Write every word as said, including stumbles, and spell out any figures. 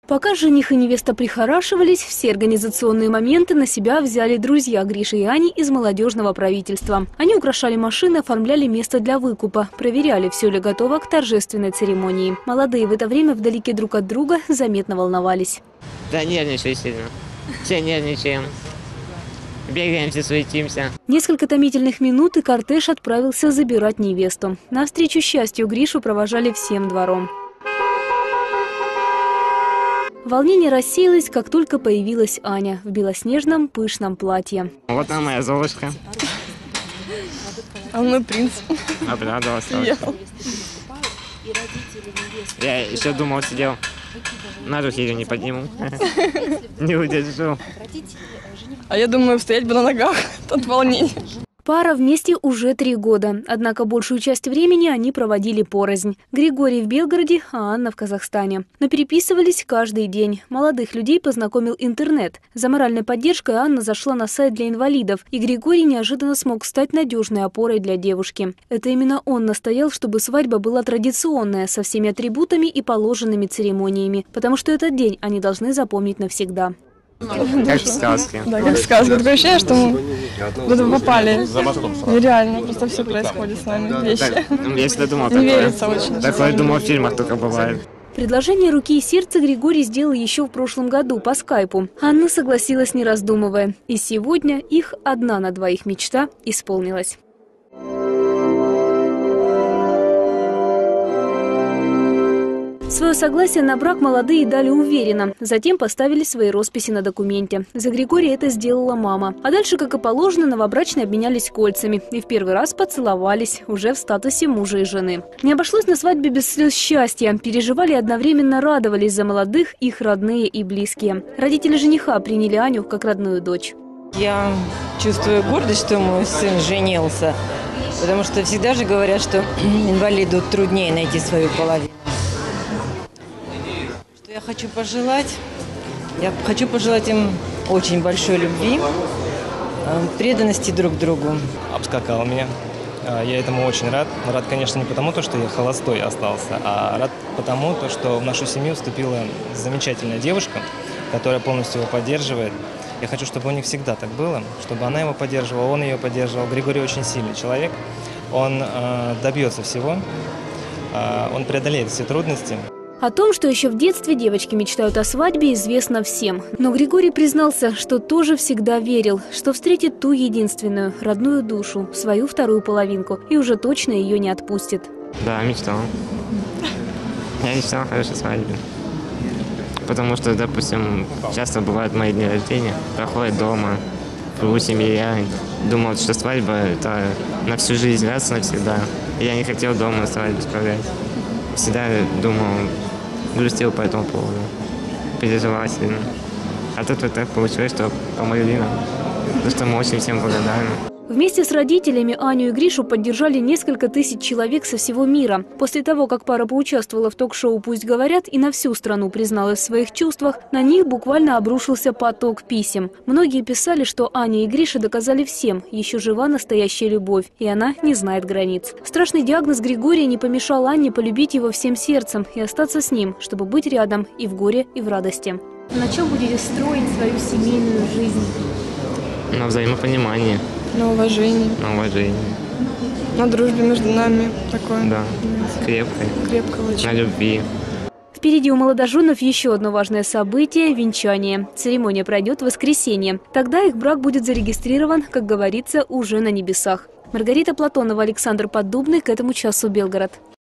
Пока жених и невеста прихорашивались, все организационные моменты на себя взяли друзья Гриши и Ани из молодежного правительства. Они украшали машины, оформляли место для выкупа, проверяли, все ли готово к торжественной церемонии. Молодые в это время вдалеке друг от друга заметно волновались. Да, нервничаю сильно. Все нервничаем. Бегаемся, суетимся. Несколько томительных минут, и кортеж отправился забирать невесту. Навстречу счастью Гришу провожали всем двором. Волнение рассеялось, как только появилась Аня в белоснежном пышном платье. Вот она, моя Золушка. А мой принц. Обрадовался. Я еще думал, сидел. На руки ее не подниму. Не удержу. А я думаю, стоять бы на ногах от волнения. Пара вместе уже три года. Однако большую часть времени они проводили порознь. Григорий в Белгороде, а Анна в Казахстане. Но переписывались каждый день. Молодых людей познакомил интернет. За моральной поддержкой Анна зашла на сайт для инвалидов. И Григорий неожиданно смог стать надежной опорой для девушки. Это именно он настоял, чтобы свадьба была традиционная, со всеми атрибутами и положенными церемониями. Потому что этот день они должны запомнить навсегда. Как в сказке. Да, как в сказке. Такое ощущение, что мы куда-то попали. Нереально, просто все происходит с нами. Вещи. Я всегда думал Не такое. верится очень. Такое, думал, в фильмах только бывает. Предложение руки и сердца Григорий сделал еще в прошлом году по скайпу. Анна согласилась, не раздумывая. И сегодня их одна на двоих мечта исполнилась. Свое согласие на брак молодые дали уверенно. Затем поставили свои росписи на документе. За Григория это сделала мама. А дальше, как и положено, новобрачные обменялись кольцами. И в первый раз поцеловались, уже в статусе мужа и жены. Не обошлось на свадьбе без слез счастья. Переживали и одновременно радовались за молодых их родные и близкие. Родители жениха приняли Аню как родную дочь. Я чувствую гордость, что мой сын женился. Потому что всегда же говорят, что инвалиду труднее найти свою половину. Я хочу пожелать, я хочу пожелать им очень большой любви, преданности друг другу. Обскакал меня. Я этому очень рад. Рад, конечно, не потому, что я холостой остался, а рад потому, что в нашу семью вступила замечательная девушка, которая полностью его поддерживает. Я хочу, чтобы у них всегда так было, чтобы она его поддерживала, он ее поддерживал. Григорий очень сильный человек, он добьется всего, он преодолеет все трудности. О том, что еще в детстве девочки мечтают о свадьбе, известно всем. Но Григорий признался, что тоже всегда верил, что встретит ту единственную, родную душу, свою вторую половинку, и уже точно ее не отпустит. Да, мечтал. Я мечтал о хорошей свадьбе. Потому что, допустим, часто бывают мои дни рождения, проходят дома, в кругу семьи. Я думал, что свадьба – это на всю жизнь, раз навсегда. Я не хотел дома свадьбу справлять. Всегда думал, грустил по этому поводу, переживал сильно. А тут вот так получилось, что помогли нам, за что мы очень всем благодарны. Вместе с родителями Аню и Гришу поддержали несколько тысяч человек со всего мира. После того, как пара поучаствовала в ток-шоу «Пусть говорят» и на всю страну призналась в своих чувствах, на них буквально обрушился поток писем. Многие писали, что Аня и Гриша доказали всем, еще жива настоящая любовь, и она не знает границ. Страшный диагноз Григория не помешал Анне полюбить его всем сердцем и остаться с ним, чтобы быть рядом и в горе, и в радости. На чем будете строить свою семейную жизнь? На взаимопонимании. На уважении. На уважении. На дружбе между нами. Такое. Да, крепкой. Крепко очень. На любви. Впереди у молодоженов еще одно важное событие – венчание. Церемония пройдет в воскресенье. Тогда их брак будет зарегистрирован, как говорится, уже на небесах. Маргарита Платонова, Александр Поддубный. К этому часу Белгород.